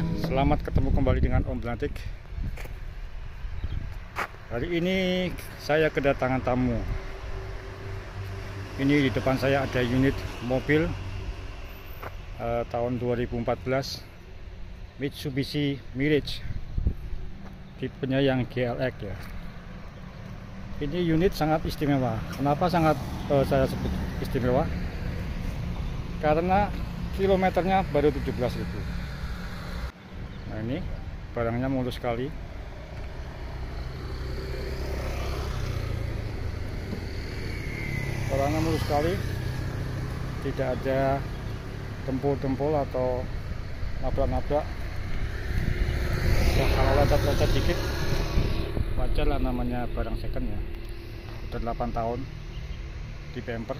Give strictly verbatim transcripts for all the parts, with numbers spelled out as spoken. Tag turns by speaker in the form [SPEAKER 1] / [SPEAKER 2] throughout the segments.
[SPEAKER 1] Selamat ketemu kembali dengan Om Blantik. Hari ini saya kedatangan tamu. Ini di depan saya ada unit mobil eh, tahun dua ribu empat belas Mitsubishi Mirage, tipenya yang G L X ya. Ini unit sangat istimewa. Kenapa sangat eh, saya sebut istimewa? Karena kilometernya baru tujuh belas ribu. Nah, ini barangnya mulus sekali. Barangnya mulus sekali, tidak ada tempul-tempul atau nabrak-nabrak. Ya, kalau lecet-lecet dikit wajar lah, namanya barang second ya. Udah delapan tahun di bumper.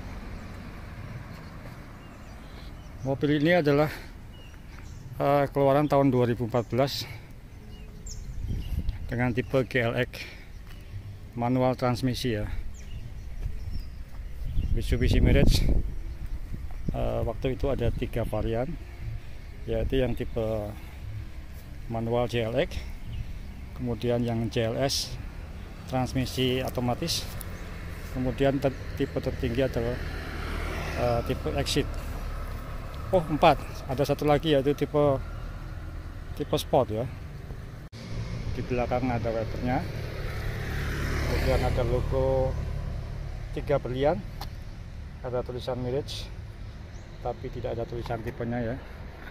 [SPEAKER 1] Mobil ini adalah Uh, keluaran tahun dua ribu empat belas dengan tipe G L X manual transmisi ya. Mitsubishi Mirage uh, waktu itu ada tiga varian, yaitu yang tipe manual G L X, kemudian yang G L S transmisi otomatis, kemudian ter tipe tertinggi adalah uh, tipe Exit. Oh, empat. Ada satu lagi yaitu tipe tipe Sport ya. Di belakang ada wipernya. Kemudian ada logo tiga berlian. Ada tulisan Mirage, tapi tidak ada tulisan tipenya ya.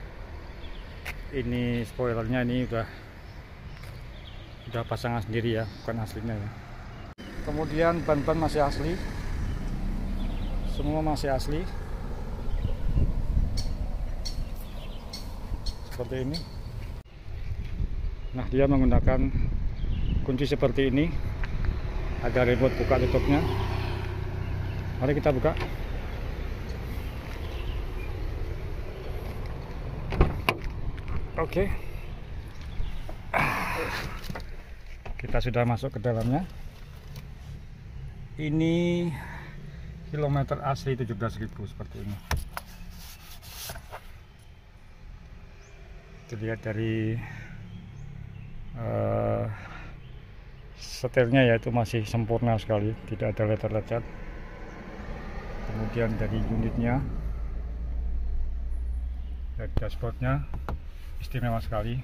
[SPEAKER 1] Ini spoilernya, ini udah udah pasangan sendiri ya, bukan aslinya ya. Kemudian ban-ban masih asli. Semua masih asli. Seperti ini. Nah, dia menggunakan kunci seperti ini. Ada remote buka tutupnya. Mari kita buka. Oke. Kita sudah masuk ke dalamnya. Ini kilometer asli tujuh belas ribu seperti ini. Dilihat dari uh, setirnya, yaitu masih sempurna sekali, tidak ada lecet-lecet. Kemudian dari unitnya, dari dashboardnya istimewa sekali.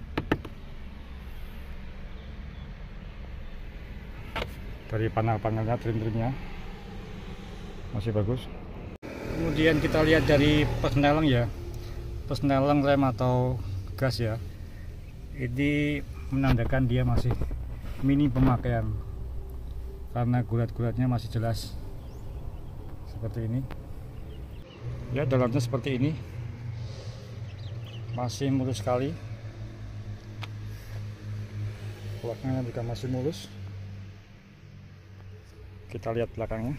[SPEAKER 1] Dari panel-panelnya, trim-trimnya masih bagus. Kemudian kita lihat dari persneling ya, persneling rem atau gas ya, ini menandakan dia masih mini pemakaian karena gulat-gulatnya masih jelas seperti ini ya. Dalamnya seperti ini, masih mulus sekali. Belakangnya juga masih mulus. Kita lihat belakangnya.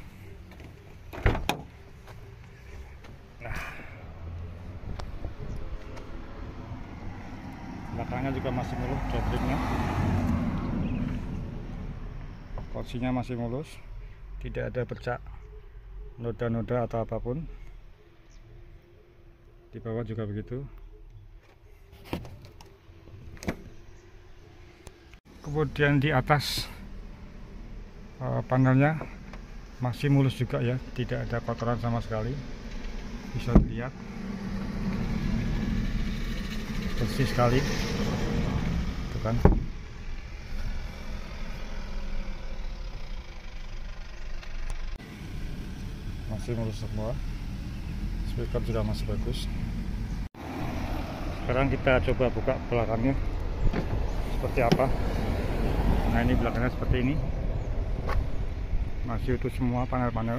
[SPEAKER 1] Belakangnya juga masih mulus, jokringnya, kursinya masih mulus, tidak ada bercak noda-noda atau apapun. Di bawah juga begitu. Kemudian di atas uh, panelnya masih mulus juga ya, tidak ada kotoran sama sekali, bisa dilihat. Bersih sekali, itu kan. Masih mulus semua. Speaker juga masih bagus. Sekarang kita coba buka belakangnya seperti apa. Nah, ini belakangnya seperti ini, masih utuh semua panel-panel.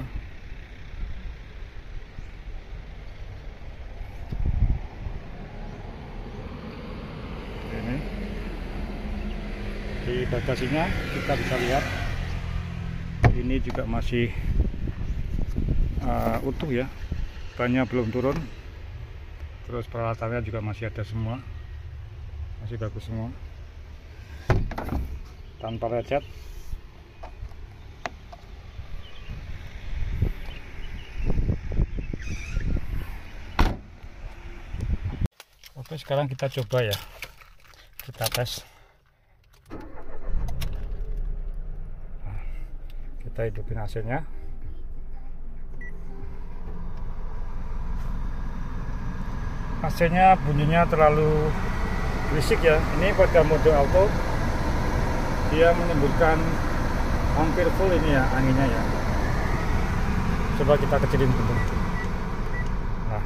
[SPEAKER 1] Di bagasinya kita bisa lihat ini juga masih uh, utuh ya, bannya belum turun. Terus peralatannya juga masih ada semua, masih bagus semua, tanpa lecet.
[SPEAKER 2] Oke,
[SPEAKER 1] Oke, sekarang kita coba ya, kita tes. Nah, kita hidupin A C-nya. A C-nya bunyinya terlalu berisik ya. Ini pada mode auto dia menyemburkan hampir full ini ya anginnya ya. Coba kita kecilin dulu. Nah,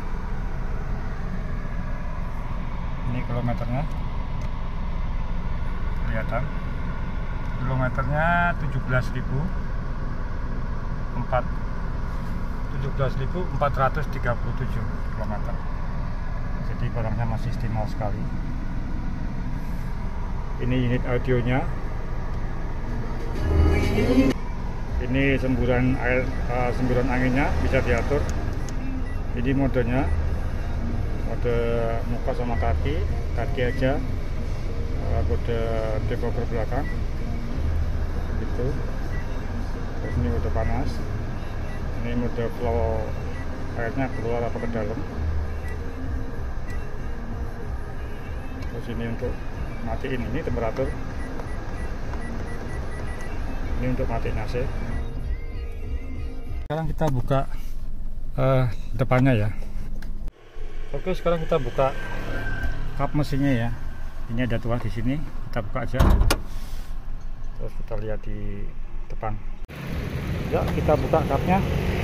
[SPEAKER 1] ini kilometernya kelihatan. Kilometernya tujuh belas ribu empat ratus tiga puluh tujuh kilometer. Jadi barangnya masih istimewa sekali. Ini unit audionya. Ini semburan air, uh, semburan anginnya bisa diatur. Ini modenya, mode muka sama kaki, kaki aja, uh, mode decoder belakang, gitu. Terus ini mode panas, ini mode flow airnya keluar apa ke dalam. Terus ini untuk matiin ini temperatur. Ini untuk matiin A C. Sekarang kita buka uh, depannya ya. Oke, sekarang kita buka kap mesinnya ya. Ini ada tuah di sini, kita buka aja. Terus kita lihat di depan. Ya, kita buka kapnya.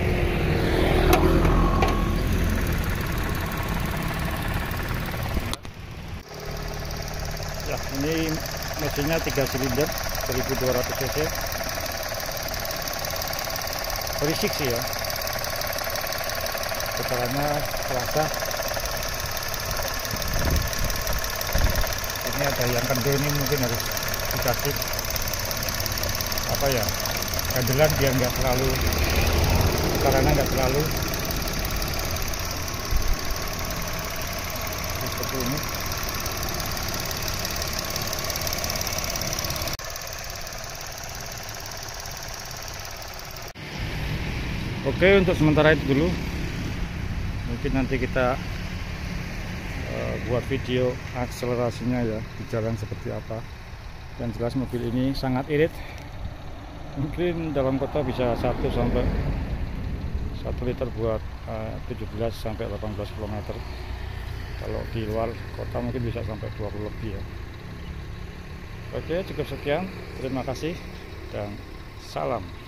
[SPEAKER 1] Ya, ini mesinnya tiga silinder seribu dua ratus cc. Berisik sih ya, getarannya terasa. Ini ada yang kendor, ini mungkin harus dikasih apa ya, kandelan biar nggak terlalu, getarannya nggak terlalu seperti ini. Oke, untuk sementara itu dulu. Mungkin nanti kita uh, buat video akselerasinya ya, di jalan seperti apa. Yang jelas mobil ini sangat irit. Mungkin dalam kota bisa satu sampai satu liter buat uh, tujuh belas sampai delapan belas kilometer. Kalau di luar kota mungkin bisa sampai dua puluh lebih ya. Oke, cukup sekian. Terima kasih dan salam.